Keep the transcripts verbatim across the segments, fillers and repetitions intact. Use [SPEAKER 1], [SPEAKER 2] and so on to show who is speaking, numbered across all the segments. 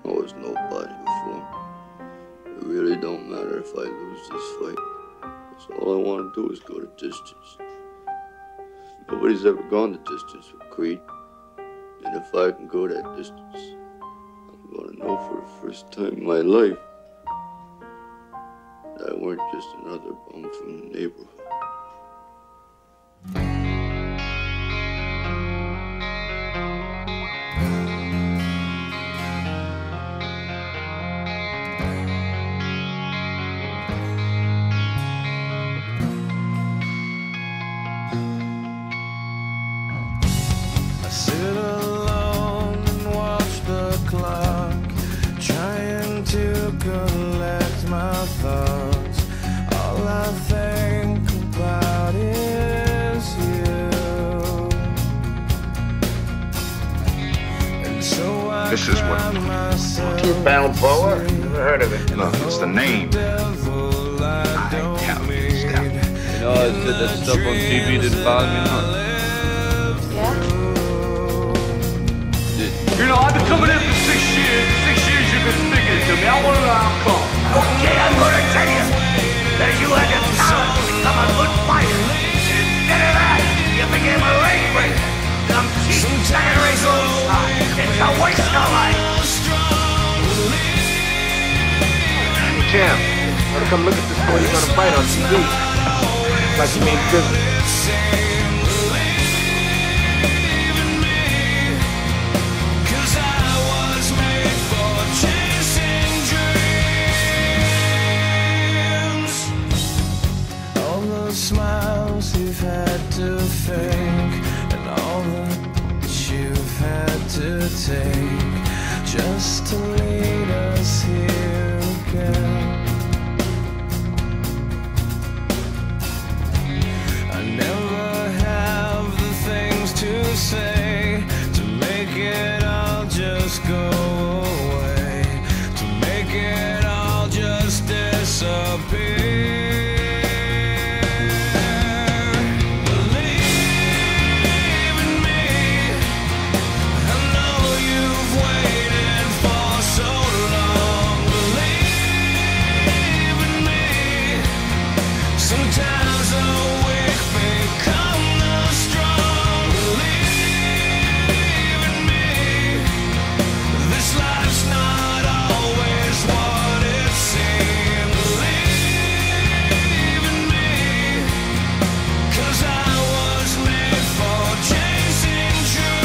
[SPEAKER 1] I was nobody before. It really don't matter if I lose this fight. Because all I want to do is go the distance. Nobody's ever gone the distance with Creed. And if I can go that distance, I'm going to know for the first time in my life that I weren't just another bum from the neighborhood.
[SPEAKER 2] I sit alone and watch the clock, trying to collect my thoughts. All I think about is you. And so I
[SPEAKER 3] This is what
[SPEAKER 2] Keith
[SPEAKER 3] Balboa? Never heard of it. No, it's the name.
[SPEAKER 2] I
[SPEAKER 3] tell you, Steph.
[SPEAKER 1] You know, I said that stuff on T V didn't bother me none.
[SPEAKER 4] Yeah?
[SPEAKER 5] You know, I've been coming in for six years. Six years you've been speaking to me. I want to know how come. Okay, I'm gonna tell you that you had the talent to become a good fighter. Instead of that, you became a leg breaker. Some cheap generational shot. It's a waste of life.
[SPEAKER 3] Champ, wanna come look at this boy you're gonna fight on T V? Like you mean business.
[SPEAKER 2] Smiles you've had to fake, and all that you've had to take, just to lead us here again. I never have the things to say to make it all just go away, to make it all just disappear. Sometimes the weak become the strong. Believe in me, this life's not always what it seems. Believe in me, 'cause I was made for chasing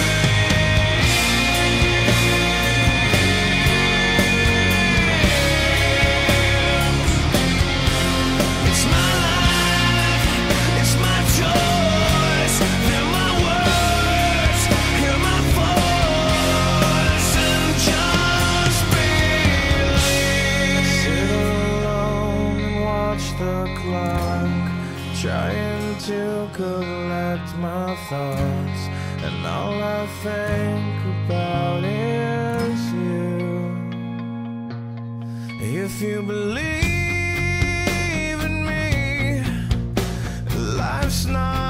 [SPEAKER 2] dreams. It's my the clock, trying to collect my thoughts, and all I think about is you. If you believe in me, life's not